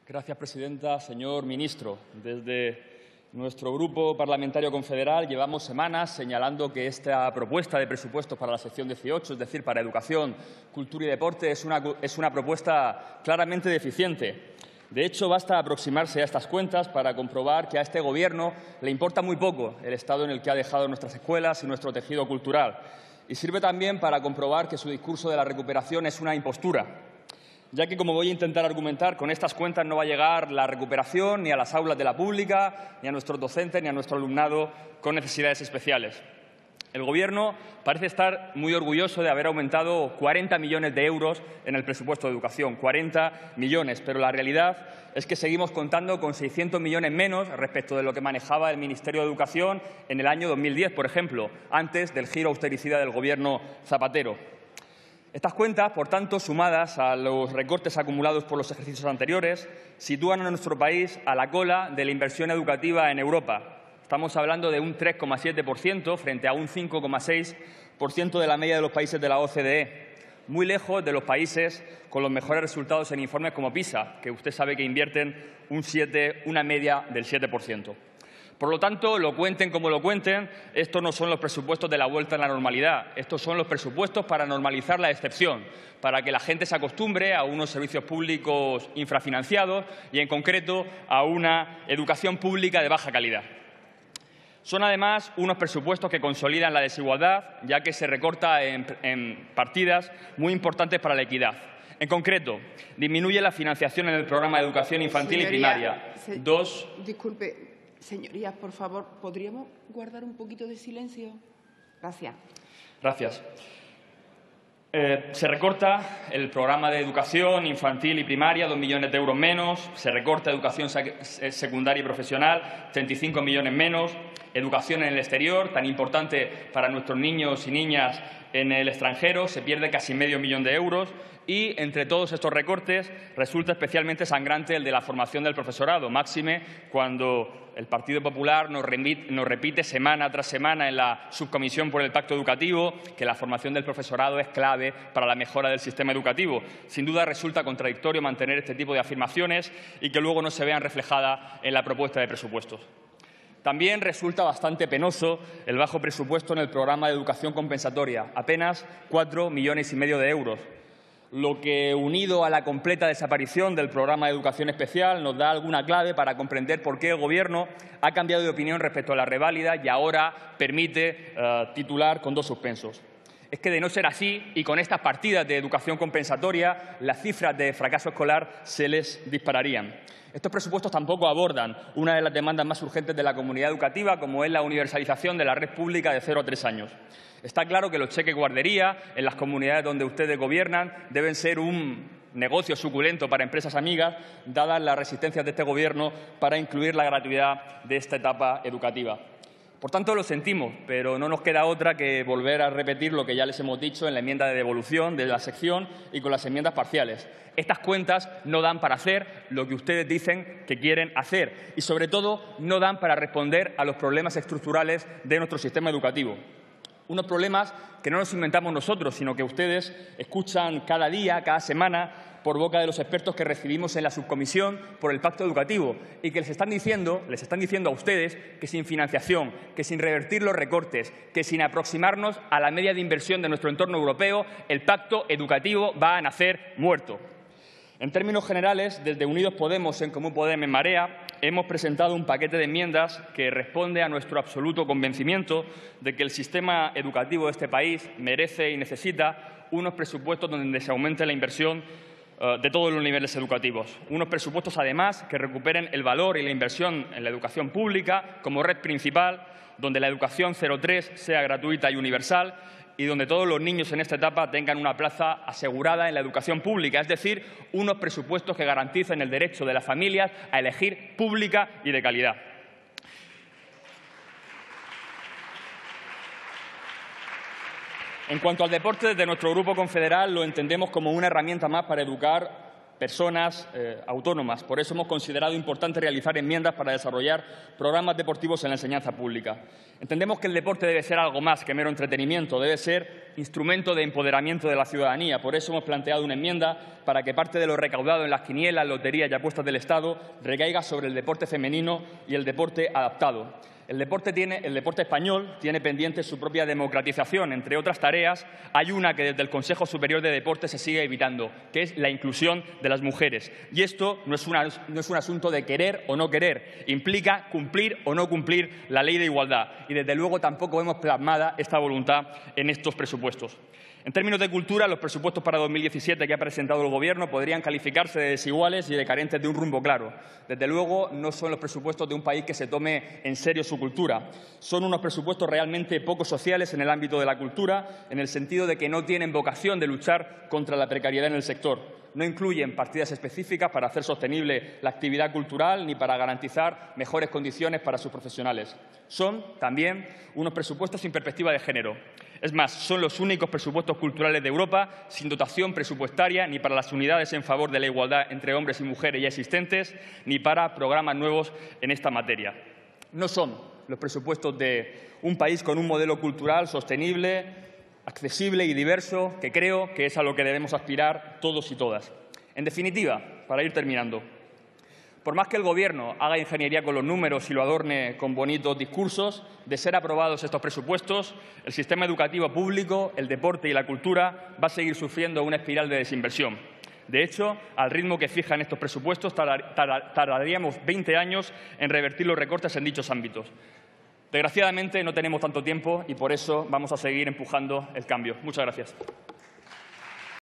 Gracias, presidenta. Señor ministro, desde nuestro Grupo Parlamentario Confederal llevamos semanas señalando que esta propuesta de presupuestos para la sección 18, es decir, para educación, cultura y deporte, es una propuesta claramente deficiente. De hecho, basta aproximarse a estas cuentas para comprobar que a este Gobierno le importa muy poco el estado en el que ha dejado nuestras escuelas y nuestro tejido cultural. Y sirve también para comprobar que su discurso de la recuperación es una impostura, ya que, como voy a intentar argumentar, con estas cuentas no va a llegar la recuperación ni a las aulas de la pública, ni a nuestros docentes, ni a nuestro alumnado con necesidades especiales. El Gobierno parece estar muy orgulloso de haber aumentado 40 millones de euros en el presupuesto de educación, 40 millones, pero la realidad es que seguimos contando con 600 millones menos respecto de lo que manejaba el Ministerio de Educación en el año 2010, por ejemplo, antes del giro austericida del Gobierno Zapatero. Estas cuentas, por tanto, sumadas a los recortes acumulados por los ejercicios anteriores, sitúan a nuestro país a la cola de la inversión educativa en Europa. Estamos hablando de un 3,7% frente a un 5,6% de la media de los países de la OCDE, muy lejos de los países con los mejores resultados en informes como PISA, que usted sabe que invierten una media del 7%. Por lo tanto, lo cuenten como lo cuenten, estos no son los presupuestos de la vuelta a la normalidad. Estos son los presupuestos para normalizar la excepción, para que la gente se acostumbre a unos servicios públicos infrafinanciados y, en concreto, a una educación pública de baja calidad. Son, además, unos presupuestos que consolidan la desigualdad, ya que se recorta en partidas muy importantes para la equidad. En concreto, disminuye la financiación en el programa de educación infantil y primaria. Disculpe. Señorías, por favor, ¿podríamos guardar un poquito de silencio? Gracias. Gracias. Se recorta el programa de educación infantil y primaria, 2 millones de euros menos. Se recorta educación secundaria y profesional, 35 millones menos. Educación en el exterior, tan importante para nuestros niños y niñas en el extranjero, se pierde casi medio millón de euros. Y, entre todos estos recortes, resulta especialmente sangrante el de la formación del profesorado, máxime cuando el Partido Popular nos repite semana tras semana en la subcomisión por el Pacto Educativo que la formación del profesorado es clave para la mejora del sistema educativo. Sin duda resulta contradictorio mantener este tipo de afirmaciones y que luego no se vean reflejadas en la propuesta de presupuestos. También resulta bastante penoso el bajo presupuesto en el programa de educación compensatoria, apenas 4,5 millones de euros. Lo que, unido a la completa desaparición del programa de educación especial, nos da alguna clave para comprender por qué el Gobierno ha cambiado de opinión respecto a la reválida y ahora permite titular con 2 suspensos. Es que, de no ser así, y con estas partidas de educación compensatoria, las cifras de fracaso escolar se les dispararían. Estos presupuestos tampoco abordan una de las demandas más urgentes de la comunidad educativa, como es la universalización de la red pública de 0 a 3 años. Está claro que los cheques guardería en las comunidades donde ustedes gobiernan deben ser un negocio suculento para empresas amigas, dadas las resistencias de este Gobierno para incluir la gratuidad de esta etapa educativa. Por tanto, lo sentimos, pero no nos queda otra que volver a repetir lo que ya les hemos dicho en la enmienda de devolución de la sección y con las enmiendas parciales. Estas cuentas no dan para hacer lo que ustedes dicen que quieren hacer y, sobre todo, no dan para responder a los problemas estructurales de nuestro sistema educativo. Unos problemas que no nos inventamos nosotros, sino que ustedes escuchan cada día, cada semana, por boca de los expertos que recibimos en la subcomisión por el Pacto Educativo y que les están diciendo a ustedes que sin financiación, que sin revertir los recortes, que sin aproximarnos a la media de inversión de nuestro entorno europeo, el Pacto Educativo va a nacer muerto. En términos generales, desde Unidos Podemos, En Comú Podem, En Marea, hemos presentado un paquete de enmiendas que responde a nuestro absoluto convencimiento de que el sistema educativo de este país merece y necesita unos presupuestos donde se aumente la inversión de todos los niveles educativos. Unos presupuestos, además, que recuperen el valor y la inversión en la educación pública como red principal, donde la educación 0-3 sea gratuita y universal y donde todos los niños en esta etapa tengan una plaza asegurada en la educación pública, es decir, unos presupuestos que garanticen el derecho de las familias a elegir pública y de calidad. En cuanto al deporte, desde nuestro Grupo Confederal lo entendemos como una herramienta más para educar personas autónomas. Por eso hemos considerado importante realizar enmiendas para desarrollar programas deportivos en la enseñanza pública. Entendemos que el deporte debe ser algo más que mero entretenimiento, debe ser instrumento de empoderamiento de la ciudadanía. Por eso hemos planteado una enmienda para que parte de lo recaudado en las quinielas, loterías y apuestas del Estado recaiga sobre el deporte femenino y el deporte adaptado. El deporte español tiene pendiente su propia democratización. Entre otras tareas, hay una que desde el Consejo Superior de Deportes se sigue evitando, que es la inclusión de las mujeres. Y esto no es un asunto de querer o no querer, implica cumplir o no cumplir la ley de igualdad. Y desde luego tampoco vemos plasmada esta voluntad en estos presupuestos. En términos de cultura, los presupuestos para 2017 que ha presentado el Gobierno podrían calificarse de desiguales y de carentes de un rumbo claro. Desde luego, no son los presupuestos de un país que se tome en serio su cultura. Son unos presupuestos realmente poco sociales en el ámbito de la cultura, en el sentido de que no tienen vocación de luchar contra la precariedad en el sector. No incluyen partidas específicas para hacer sostenible la actividad cultural ni para garantizar mejores condiciones para sus profesionales. Son también unos presupuestos sin perspectiva de género. Es más, son los únicos presupuestos culturales de Europa sin dotación presupuestaria ni para las unidades en favor de la igualdad entre hombres y mujeres ya existentes, ni para programas nuevos en esta materia. No son los presupuestos de un país con un modelo cultural sostenible, accesible y diverso, que creo que es a lo que debemos aspirar todos y todas. En definitiva, para ir terminando, por más que el Gobierno haga ingeniería con los números y lo adorne con bonitos discursos, de ser aprobados estos presupuestos, el sistema educativo público, el deporte y la cultura va a seguir sufriendo una espiral de desinversión. De hecho, al ritmo que fijan estos presupuestos, tardaríamos 20 años en revertir los recortes en dichos ámbitos. Desgraciadamente, no tenemos tanto tiempo y por eso vamos a seguir empujando el cambio. Muchas gracias.